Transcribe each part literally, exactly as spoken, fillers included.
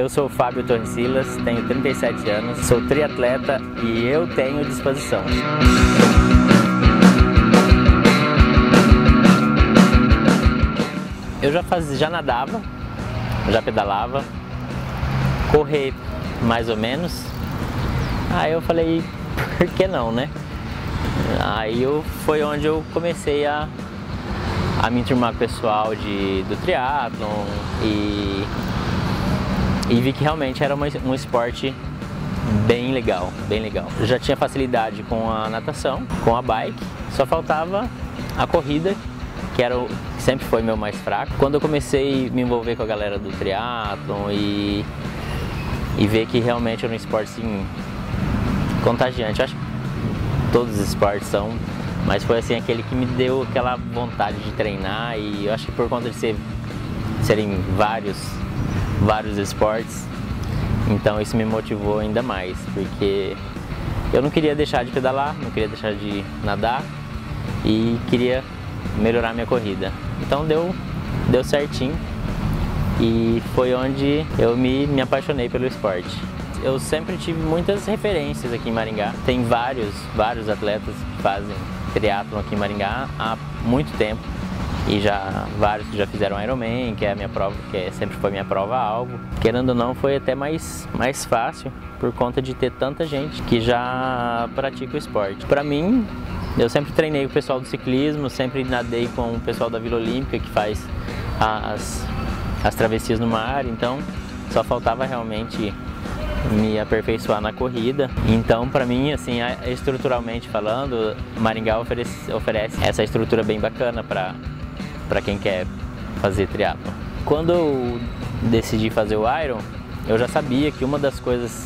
Eu sou o Fábio Torresilas, tenho trinta e sete anos, sou triatleta e eu tenho disposição. Eu já fazia, já nadava, já pedalava, correr mais ou menos. Aí eu falei, por que não, né? Aí eu, foi onde eu comecei a, a me enturmar com o pessoal de, do triatlon e, e vi que realmente era uma, um esporte bem legal, bem legal. Eu já tinha facilidade com a natação, com a bike, só faltava a corrida, que era o, sempre foi meu mais fraco. Quando eu comecei a me envolver com a galera do triatlon e, e ver que realmente era um esporte assim, contagiante, eu acho que todos os esportes são, mas foi assim aquele que me deu aquela vontade de treinar e eu acho que por conta de ser, serem vários, vários esportes, então isso me motivou ainda mais, porque eu não queria deixar de pedalar, não queria deixar de nadar e queria melhorar minha corrida. Então deu, deu certinho e foi onde eu me, me apaixonei pelo esporte. Eu sempre tive muitas referências aqui em Maringá. Tem vários, vários atletas que fazem triatlon aqui em Maringá há muito tempo. E já vários que já fizeram Ironman, que é a minha prova, que é, sempre foi minha prova-alvo. Querendo ou não, foi até mais, mais fácil por conta de ter tanta gente que já pratica o esporte. Para mim, eu sempre treinei com o pessoal do ciclismo, sempre nadei com o pessoal da Vila Olímpica que faz as, as travessias no mar, então só faltava realmente me aperfeiçoar na corrida. Então, para mim, assim, estruturalmente falando, Maringá oferece, oferece essa estrutura bem bacana para para quem quer fazer triatlon. Quando eu decidi fazer o Iron, eu já sabia que uma das coisas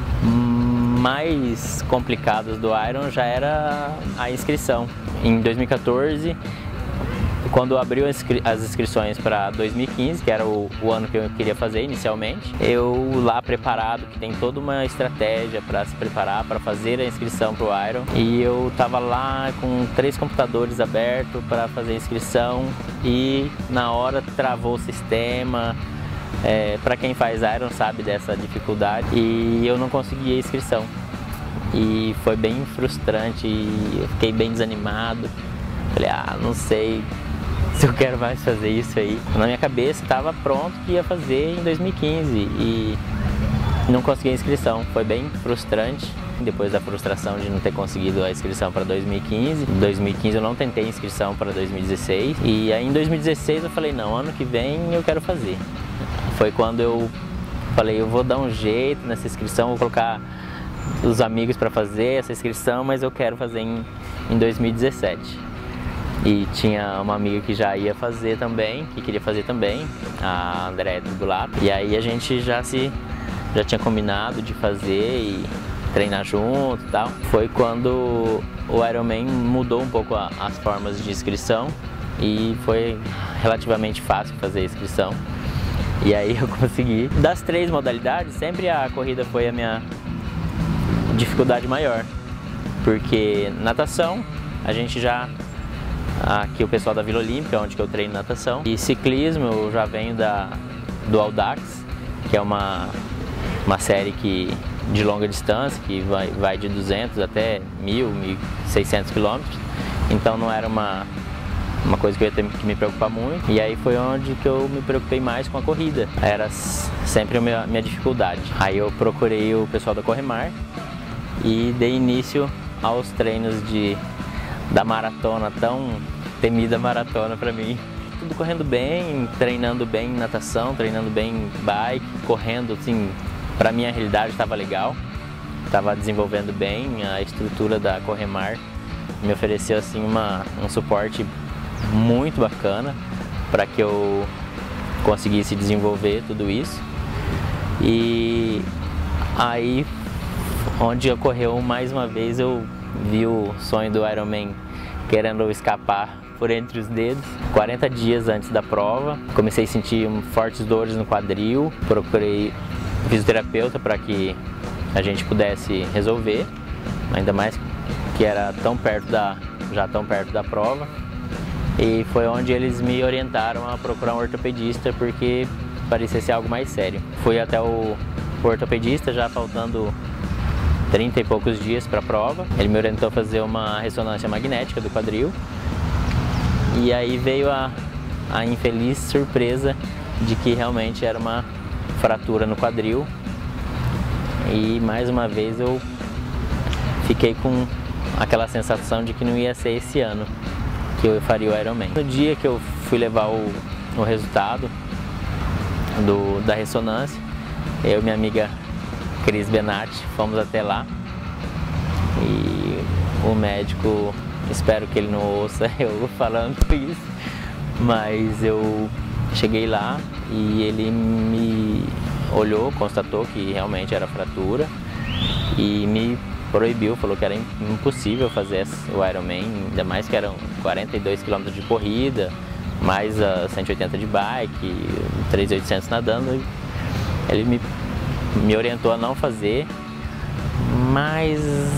mais complicadas do Iron já era a inscrição. Em dois mil e quatorze, quando abriu as inscrições para dois mil e quinze, que era o, o ano que eu queria fazer inicialmente, eu lá preparado, que tem toda uma estratégia para se preparar, para fazer a inscrição para o Iron, e eu estava lá com três computadores abertos para fazer a inscrição e na hora travou o sistema. É, para quem faz Iron sabe dessa dificuldade e eu não consegui a inscrição. E foi bem frustrante e eu fiquei bem desanimado. Falei, ah, não sei se eu quero mais fazer isso aí. Na minha cabeça estava pronto que ia fazer em dois mil e quinze e não consegui a inscrição. Foi bem frustrante. Depois da frustração de não ter conseguido a inscrição para dois mil e quinze. Em dois mil e quinze eu não tentei inscrição para dois mil e dezesseis. E aí em dois mil e dezesseis eu falei, não, ano que vem eu quero fazer. Foi quando eu falei, eu vou dar um jeito nessa inscrição, vou colocar os amigos para fazer essa inscrição, mas eu quero fazer em, em dois mil e dezessete. E tinha uma amiga que já ia fazer também, que queria fazer também, a André do lado. E aí a gente já se já tinha combinado de fazer e treinar junto e tal. Foi quando o Ironman mudou um pouco a, as formas de inscrição e foi relativamente fácil fazer a inscrição. E aí eu consegui. Das três modalidades, sempre a corrida foi a minha dificuldade maior. Porque natação, a gente já... Aqui o pessoal da Vila Olímpica, onde que eu treino natação. E ciclismo, eu já venho da, do Audax, que é uma, uma série que, de longa distância, que vai, vai de duzentos até mil, mil e seiscentos quilômetros. Então não era uma... uma coisa que eu ia ter que me preocupar muito, e aí foi onde que eu me preocupei mais com a corrida. Era sempre a minha, minha dificuldade. Aí eu procurei o pessoal da Corremar e dei início aos treinos de, da maratona, tão temida maratona para mim. Tudo correndo bem, treinando bem natação, treinando bem bike, correndo, assim, para minha realidade estava legal. Estava desenvolvendo bem, a estrutura da Corremar me ofereceu assim uma, um suporte muito bacana para que eu conseguisse desenvolver tudo isso. E aí, onde ocorreu mais uma vez, eu vi o sonho do Ironman querendo escapar por entre os dedos. quarenta dias antes da prova, comecei a sentir fortes dores no quadril, procurei fisioterapeuta para que a gente pudesse resolver, ainda mais que era tão perto da, já tão perto da prova. E foi onde eles me orientaram a procurar um ortopedista, porque parecia ser algo mais sério. Fui até o, o ortopedista já faltando trinta e poucos dias para a prova. Ele me orientou a fazer uma ressonância magnética do quadril. E aí veio a, a infeliz surpresa de que realmente era uma fratura no quadril. E mais uma vez eu fiquei com aquela sensação de que não ia ser esse ano que eu faria o Ironman. No dia que eu fui levar o, o resultado do, da ressonância, eu e minha amiga Cris Benatti fomos até lá e o médico, espero que ele não ouça eu falando isso, mas eu cheguei lá e ele me olhou, constatou que realmente era fratura e me proibiu, falou que era impossível fazer o Ironman, ainda mais que eram quarenta e dois quilômetros de corrida, mais a cento e oitenta de bike, três mil e oitocentos nadando. Ele me, me orientou a não fazer, mas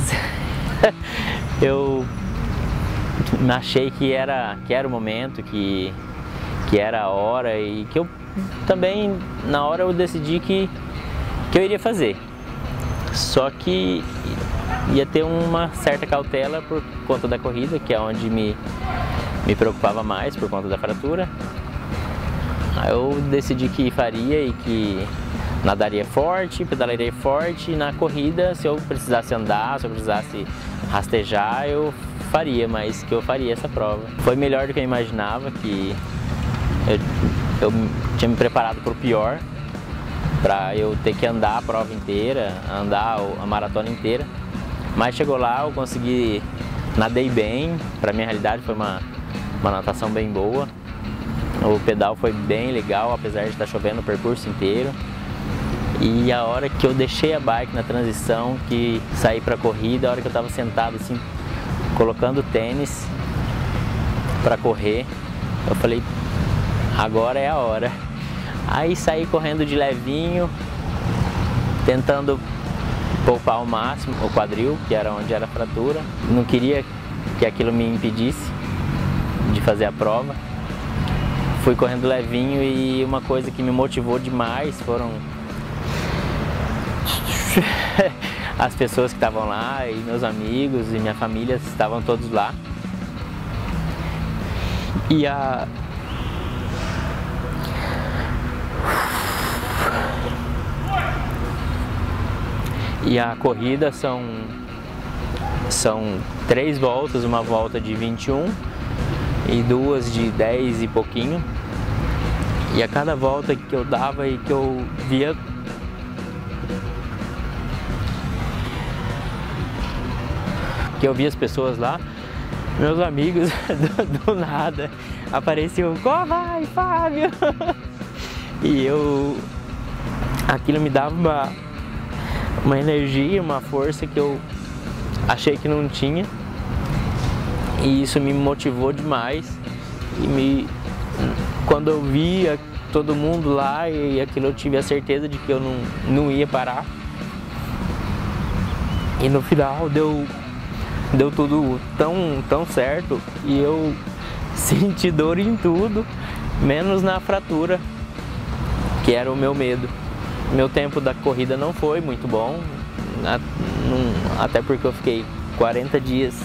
eu achei que era, que era o momento, que, que era a hora e que eu também, na hora eu decidi que, que eu iria fazer. Só que ia ter uma certa cautela por conta da corrida, que é onde me, me preocupava mais por conta da fratura. Aí eu decidi que faria e que nadaria forte, pedalaria forte, e na corrida, se eu precisasse andar, se eu precisasse rastejar, eu faria, mas que eu faria essa prova. Foi melhor do que eu imaginava, que eu, eu tinha me preparado para o pior, para eu ter que andar a prova inteira, andar a maratona inteira. Mas chegou lá, eu consegui, nadei bem, para minha realidade foi uma, uma natação bem boa. O pedal foi bem legal, apesar de estar chovendo o percurso inteiro. E a hora que eu deixei a bike na transição, que saí para a corrida, a hora que eu estava sentado assim, colocando o tênis para correr, eu falei, agora é a hora. Aí saí correndo de levinho, tentando poupar ao máximo o quadril, que era onde era a fratura. Não queria que aquilo me impedisse de fazer a prova. Fui correndo levinho e uma coisa que me motivou demais foram as pessoas que estavam lá, e meus amigos e minha família estavam todos lá. E a E a corrida são, são três voltas, uma volta de vinte e um e duas de dez e pouquinho. E a cada volta que eu dava e que eu via que eu via as pessoas lá, meus amigos do, do nada apareciam, "Como vai, Fábio?" E eu, aquilo me dava uma uma energia, uma força que eu achei que não tinha, e isso me motivou demais. E me, quando eu via todo mundo lá e aquilo, eu tive a certeza de que eu não, não ia parar. E no final deu, deu tudo tão, tão certo, e eu senti dor em tudo, menos na fratura, que era o meu medo. Meu tempo da corrida não foi muito bom, até porque eu fiquei quarenta dias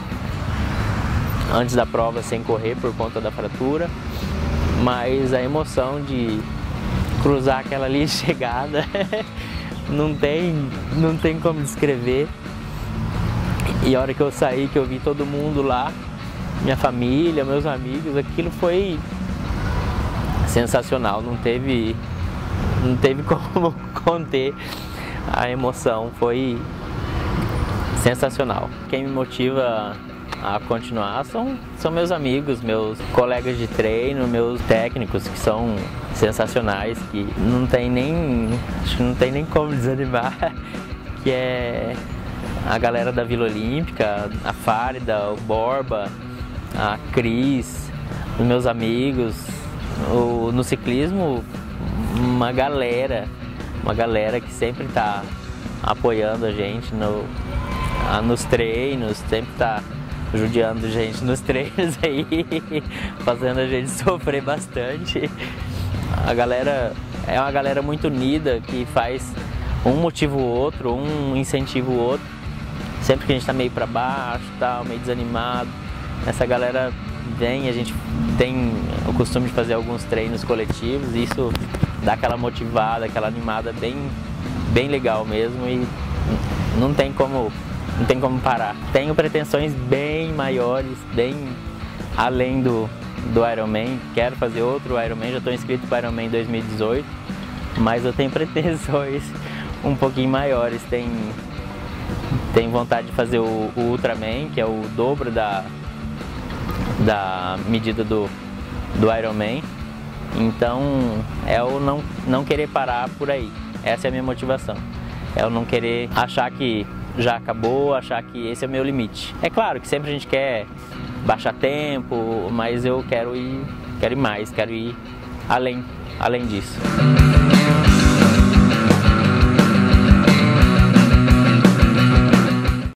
antes da prova sem correr por conta da fratura, mas a emoção de cruzar aquela linha de chegada não tem, não tem como descrever. E a hora que eu saí, que eu vi todo mundo lá, minha família, meus amigos, aquilo foi sensacional, não teve... Não teve como conter a emoção, foi sensacional. Quem me motiva a continuar são, são meus amigos, meus colegas de treino, meus técnicos, que são sensacionais, que não tem nem, acho que não tem nem como desanimar, que é a galera da Vila Olímpica, a Fárida, o Borba, a Cris, os meus amigos. O, no ciclismo, uma galera, uma galera que sempre está apoiando a gente no, nos treinos, sempre está judiando a gente nos treinos aí, fazendo a gente sofrer bastante. A galera é uma galera muito unida, que faz um motivo o outro, um incentiva o outro. Sempre que a gente está meio para baixo, tal, meio desanimado, essa galera vem, a gente tem o costume de fazer alguns treinos coletivos e isso dá aquela motivada, aquela animada bem, bem legal mesmo e não tem como, não tem como parar. Tenho pretensões bem maiores, bem além do, do Ironman, quero fazer outro Ironman, já estou inscrito para o Ironman dois mil e dezoito, mas eu tenho pretensões um pouquinho maiores, tem, tem vontade de fazer o, o Ultraman, que é o dobro da, da medida do, do Ironman, então é o não, não querer parar por aí, essa é a minha motivação, é o não querer achar que já acabou, achar que esse é o meu limite. É claro que sempre a gente quer baixar tempo, mas eu quero ir, quero ir mais, quero ir além, além disso.